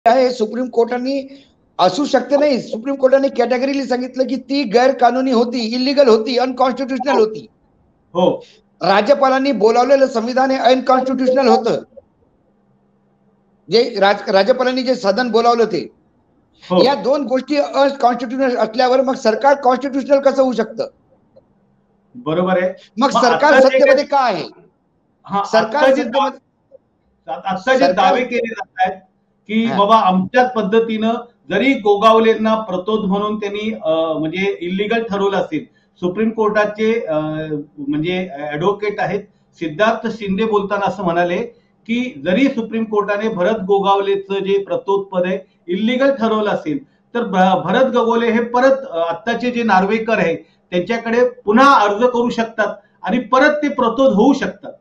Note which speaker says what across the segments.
Speaker 1: आहे सुप्रीम कोर्टाने असू शकते नाही, सुप्रीम कोर्टाने कॅटेगरीली सांगितलं की ती गैरकानूनी होती, इलिगल होती, अनकॉन्स्टिट्युशनल होती.
Speaker 2: हो, राज्यपालांनी
Speaker 1: बोलावलेलं संविधान हे अनकॉन्स्टिट्युशनल होतं. जे राज्यपालांनी जे सदन बोलावलं ते या दोन गोष्टी अनकॉन्स्टिट्युशनल असल्यावर मग सरकार कॉन्स्टिट्युशनल कसं होऊ शकतं?
Speaker 2: बरोबर आहे.
Speaker 1: मग सरकार सत्तेमध्ये का आहे?
Speaker 2: सरकार जे दावे केले जात आहेत की बाबा आमच्याच पद्धतीनं जरी गोगावलेंना प्रतोद म्हणून त्यांनी म्हणजे इलिगल ठरवलं असेल, सुप्रीम कोर्टाचे म्हणजे ऍडव्होकेट आहेत सिद्धार्थ शिंदे बोलताना असं म्हणाले की जरी सुप्रीम कोर्टाने भरत गोगावलेचं जे प्रतोद पद आहे इलिगल ठरवलं असेल तर भरत गोगावले हे परत आत्ताचे जे नार्वेकर आहे त्यांच्याकडे पुन्हा अर्ज करू शकतात आणि परत ते प्रतोद होऊ शकतात.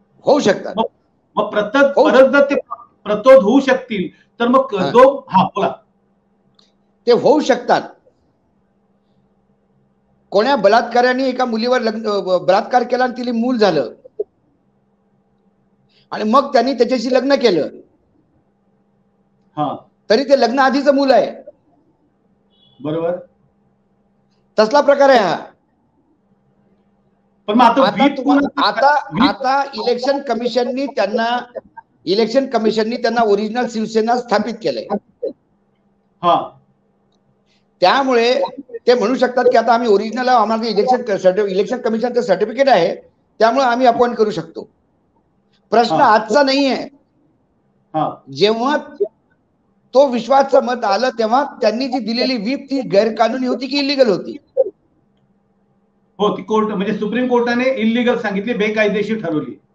Speaker 2: मग परत जर ते प्रतोद होऊ शकतील तर मग बोला
Speaker 1: ते होऊ शकतात. कोण्या बलात्काराने एका मुलीवर बलात्कार केला आणि तिला मूल झालं आणि मग त्यांनी त्याच्याशी लग्न केलं, तरी ते लग्न आधीचं मूल आहे.
Speaker 2: बरोबर,
Speaker 1: तसला प्रकार आहे हा.
Speaker 2: पण
Speaker 1: आता इलेक्शन कमिशननी त्यांना ओरिजिनल शिवसेना स्थापित केलंय. त्यामुळे ते म्हणू शकतात की आता आम्ही ओरिजिनल आम्हाला इलेक्शन कमिशनचं सर्टिफिकेट आहे त्यामुळे आम्ही अपॉइंट करू शकतो. प्रश्न आजचा नाहीये. जेव्हा तो विश्वासचं मत आलं तेव्हा त्यांनी जी दिलेली व्हीप ती गैरकानूनी होती की इलिगल होती?
Speaker 2: हो, ती कोर्ट म्हणजे सुप्रीम कोर्टाने इलिगल सांगितली, बेकायदेशीर ठरवली.